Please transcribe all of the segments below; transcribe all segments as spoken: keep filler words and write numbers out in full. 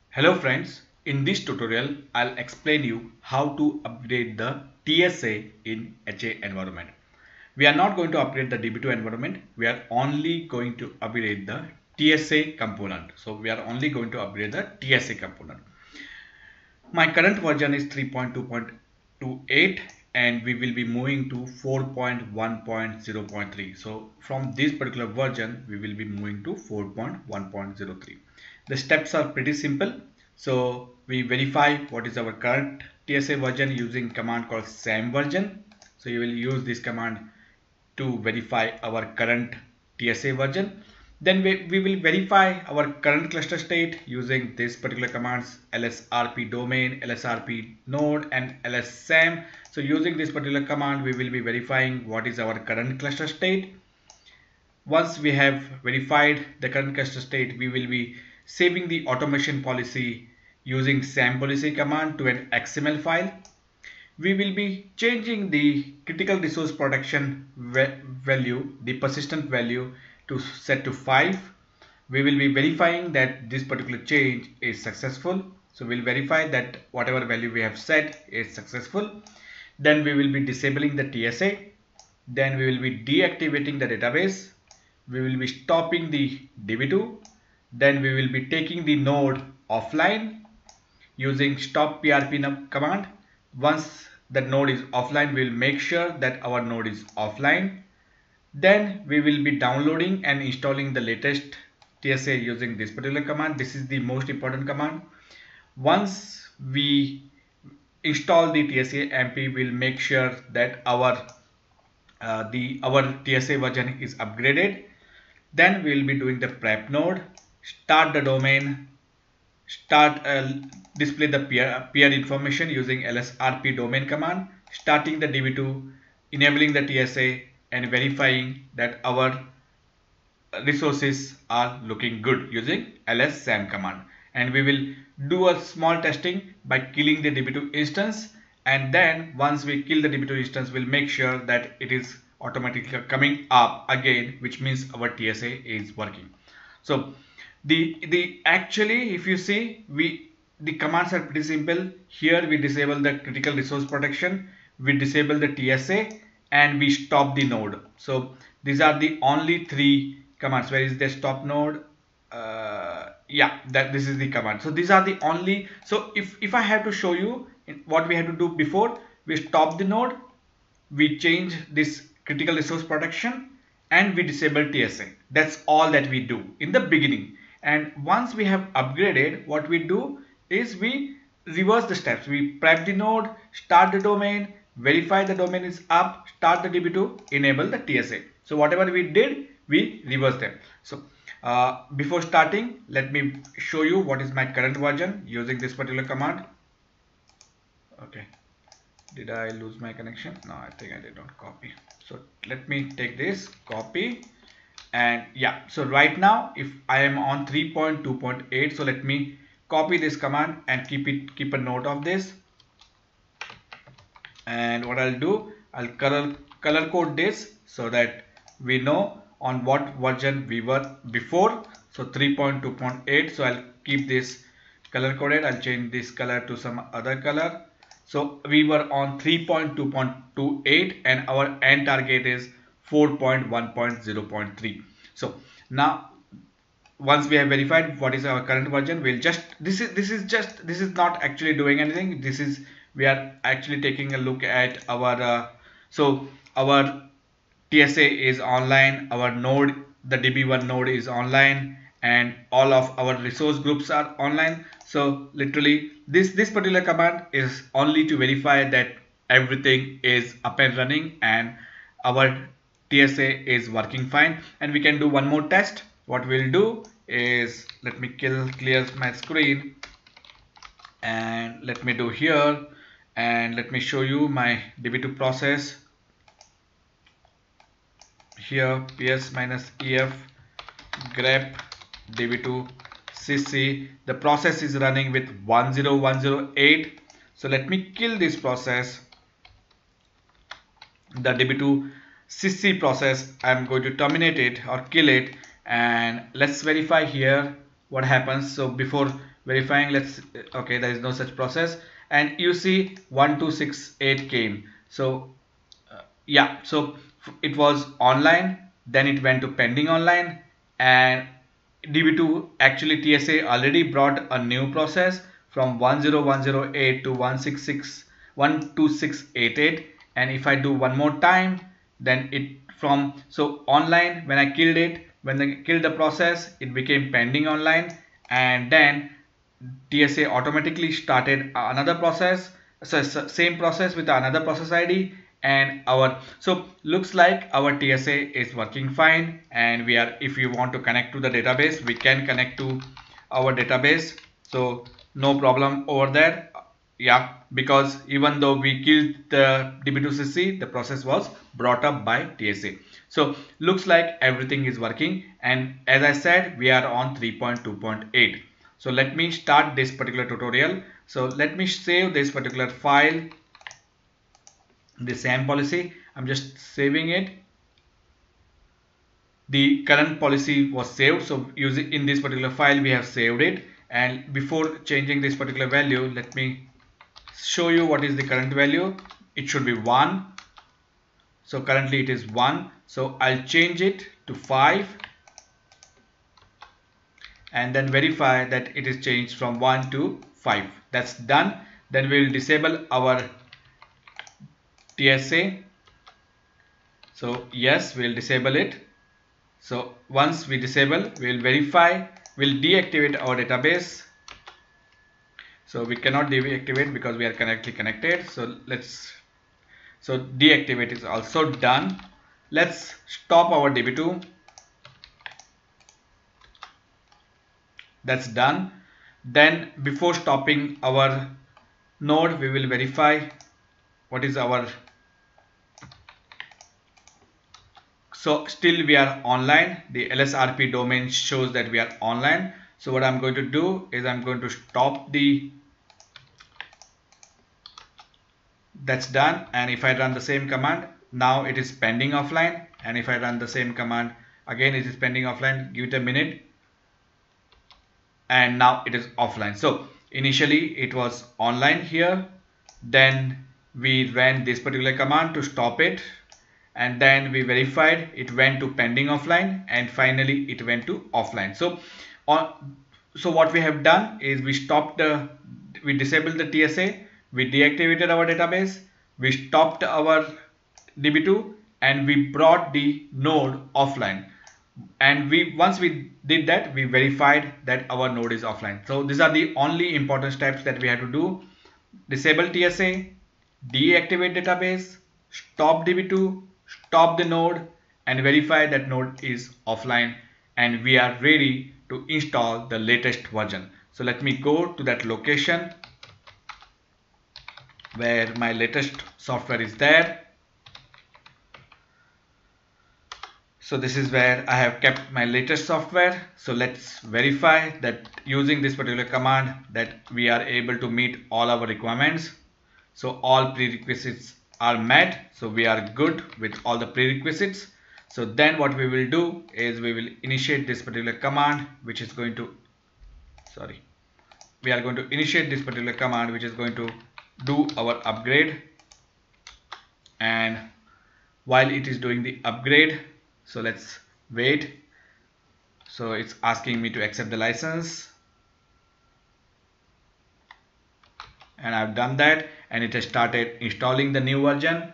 Hello friends, in this tutorial I'll explain you how to upgrade the T S A in H A environment. We are not going to upgrade the D B two environment, we are only going to upgrade the T S A component. So we are only going to upgrade the T S A component. My current version is three point two point two eight and we will be moving to four point one point zero point three. So from this particular version we will be moving to four point one point zero three. The steps are pretty simple. So we verify what is our current T S A version using command called sam version. So you will use this command to verify our current T S A version. Then we, we will verify our current cluster state using this particular commands lsrp domain, lsrp node and lssam. So using this particular command we will be verifying what is our current cluster state. Once we have verified the current cluster state, we will be saving the automation policy using sam policy command to an X M L file. We will be changing the critical resource protection value, the persistent value, to set to five. We will be verifying that this particular change is successful. So we'll verify that whatever value we have set is successful. Then we will be disabling the T S A. Then we will be deactivating the database. We will be stopping the D B two. Then we will be taking the node offline using stop P R P command. Once the node is offline, we will make sure that our node is offline. Then we will be downloading and installing the latest T S A using this particular command. This is the most important command. Once we install the T S A M P, we'll make sure that our uh, the our T S A version is upgraded. Then we will be doing the prep node, start the domain, start uh, display the peer, peer information using lsrp domain command, starting the D B two, enabling the T S A and verifying that our resources are looking good using lssam command. And we will do a small testing by killing the D B two instance, and then once we kill the D B two instance, we'll make sure that it is automatically coming up again, which means our T S A is working. So the the actually if you see, we the commands are pretty simple. Here we disable the critical resource protection, we disable the T S A, and we stop the node. So these are the only three commands. Where is the stop node? Uh, yeah, that this is the command. So these are the only. So if if I have to show you what we had to do before, we stop the node, we change this critical resource protection, and we disable T S A. That's all that we do in the beginning. And once we have upgraded, what we do is we reverse the steps. We prep the node, start the domain, verify the domain is up, start the D B two, enable the T S A. So whatever we did, we reverse them. So uh, before starting, let me show you what is my current version using this particular command. Okay, did I lose my connection? No, I think I did not copy. So let me take this, copy, and yeah, so right now if I am on three point two point eight, so let me copy this command and keep it keep a note of this. And what I'll do, I'll color color code this so that we know on what version we were before. So three point two point eight, so I'll keep this color coded. I'll change this color to some other color. So we were on three point two point two eight and our end target is four point one point zero point three. So now once we have verified what is our current version, we'll just this is this is just this is not actually doing anything. This is we are actually taking a look at our uh, so our T S A is online, our node, the D B one node is online, and all of our resource groups are online. So literally this this particular command is only to verify that everything is up and running and our T S A is working fine. And we can do one more test. What we'll do is, let me kill clear my screen, and let me do here, and let me show you my D B two process. Here ps minus ef grep D B two cc, the process is running with one zero one zero eight. So let me kill this process, the D B two cc process. I'm going to terminate it or kill it, and let's verify here what happens. So before verifying, let's, okay, there is no such process, and you see one two six eight came. So uh, yeah, so it was online, then it went to pending online, and D B two, actually T S A already brought a new process from one zero one zero eight to one six six one two six eight eight, and if I do one more time, then it from, so online, when I killed it, when I killed the process, it became pending online, and then T S A automatically started another process, so same process with another process I D, and our, so looks like our T S A is working fine, and we are, if you want to connect to the database, we can connect to our database, so no problem over there. Yeah, because even though we killed the D B two C C, the process was brought up by T S A. So looks like everything is working, and as I said, we are on three point two point eight. So let me start this particular tutorial. So let me save this particular file, the SAM policy. I'm just saving it. The current policy was saved, so using in this particular file we have saved it, and before changing this particular value, let me show you what is the current value. It should be one. So currently it is one, so I'll change it to five, and then verify that it is changed from one to five. That's done. Then we'll disable our T S A. So yes, we'll disable it. So once we disable, we'll verify, we'll deactivate our database. So we cannot deactivate because we are correctly connected. So let's, so deactivate is also done. Let's stop our D B two. That's done. Then before stopping our node, we will verify what is our, so still we are online. The L S R P domain shows that we are online. So what I'm going to do is I'm going to stop the, that's done. And if I run the same command, now it is pending offline. And if I run the same command again, it is pending offline. Give it a minute, and now it is offline. So initially it was online here, then we ran this particular command to stop it, and then we verified, it went to pending offline, and finally it went to offline. So on, so what we have done is we stopped the, we disabled the T S A, we deactivated our database, we stopped our D B two, and we brought the node offline. And we, once we did that, we verified that our node is offline. So these are the only important steps that we have to do: disable T S A, deactivate database, stop D B two, stop the node, and verify that node is offline, and we are ready to install the latest version. So let me go to that location where my latest software is there. So this is where I have kept my latest software. So let's verify that using this particular command that we are able to meet all our requirements. So all prerequisites are met. So we are good with all the prerequisites. So then what we will do is we will initiate this particular command, which is going to, sorry, we are going to initiate this particular command, which is going to do our upgrade. And while it is doing the upgrade, so let's wait. So it's asking me to accept the license, and I've done that, and it has started installing the new version.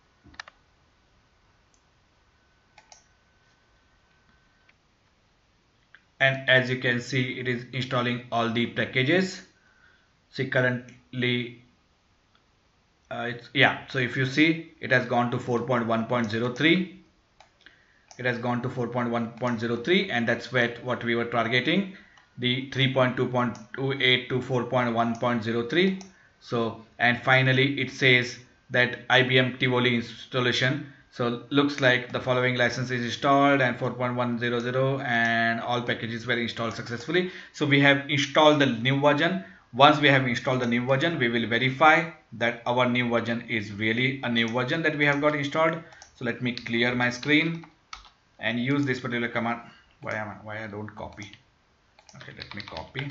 And as you can see, it is installing all the packages. See, currently uh, it's, yeah, so if you see, it has gone to four point one point zero three. It has gone to four point one point zero three, and that's what what we were targeting, the three point two point two eight to four point one point zero three. So, and finally it says that I B M Tivoli installation. So looks like the following license is installed, and four point one zero zero, and all packages were installed successfully. So we have installed the new version. Once we have installed the new version, we will verify that our new version is really a new version that we have got installed. So let me clear my screen and use this particular command. Why am I, why I don't copy? Okay, let me copy.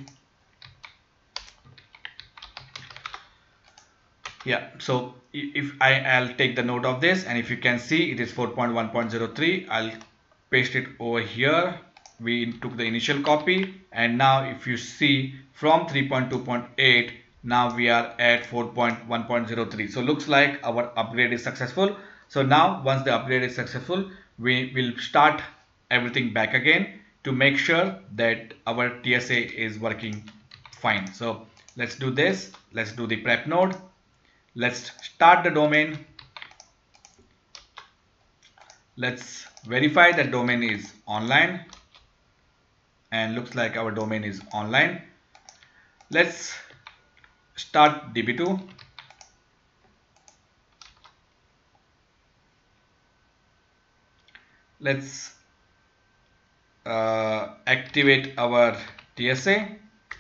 Yeah, so if I, I'll take the note of this, and if you can see it is four point one point zero three, I'll paste it over here. We took the initial copy, and now if you see from three point two point eight, now we are at four point one point zero three. So looks like our upgrade is successful. So now once the upgrade is successful, we will start everything back again to make sure that our T S A is working fine. So let's do this. Let's do the prep node. Let's start the domain. Let's verify that domain is online, and looks like our domain is online. Let's start D B two. Let's uh, activate our T S A.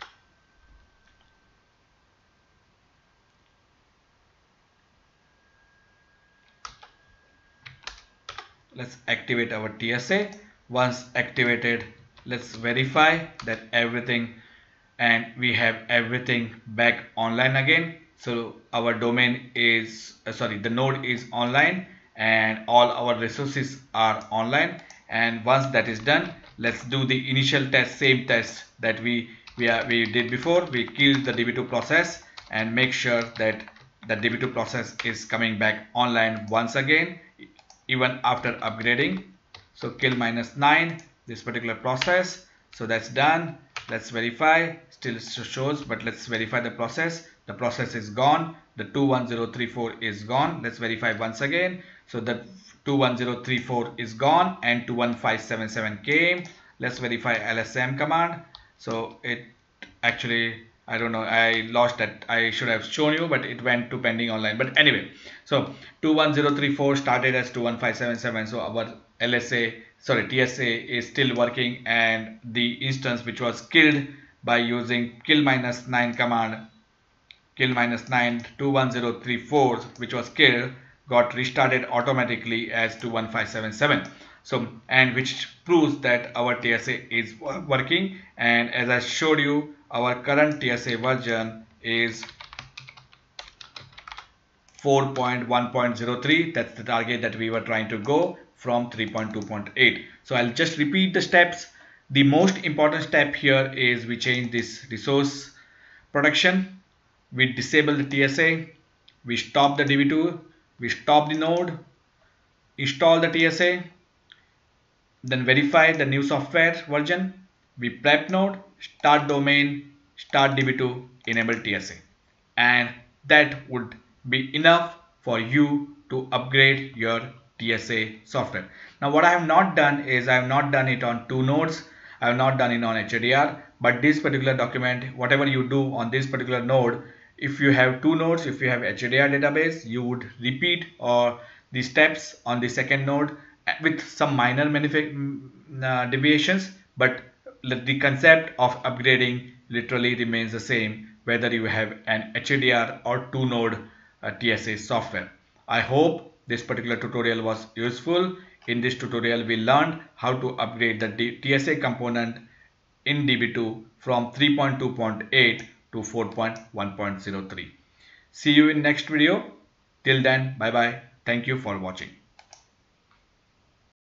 Let's activate our T S A. Once activated, let's verify that everything, and we have everything back online again. So our domain is uh, sorry the node is online, and all our resources are online. And once that is done, let's do the initial test, same test that we we, are, we did before. We killed the D B two process and make sure that the D B two process is coming back online once again, even after upgrading. So kill minus nine, this particular process. So that's done. Let's verify. Still shows, but let's verify the process. The process is gone. The two one zero three four is gone. Let's verify once again. So the two one zero three four is gone and two one five seven seven came. Let's verify L S M command. So it actually, I don't know, I lost that. I should have shown you, but it went to pending online. But anyway, so two one zero three four started as two one five seven seven. So our L S A, sorry, T S A is still working, and the instance which was killed by using kill minus nine command, kill minus nine two one zero three four, which was killed, got restarted automatically as two one five seven seven. So, and which proves that our T S A is working. And as I showed you, our current T S A version is four point one point zero three. That's the target that we were trying to go from three point two point eight. So I'll just repeat the steps. The most important step here is we change this resource protection. We disable the T S A. We stop the D B two. We stop the node. Install the T S A. Then verify the new software version. We prep node, start domain, start D B two, enable T S A. And that would be enough for you to upgrade your T S A software. Now what I have not done is I have not done it on two nodes. I have not done it on H A D R, but this particular document, whatever you do on this particular node, if you have two nodes, if you have H A D R database, you would repeat or the steps on the second node with some minor uh, deviations, but the concept of upgrading literally remains the same whether you have an H A D R or two node uh, T S A software. I hope this particular tutorial was useful. In this tutorial we learned how to upgrade the T S A component in D B two from three point two point eight to four point one point zero three. See you in next video. Till then, bye bye. Thank you for watching.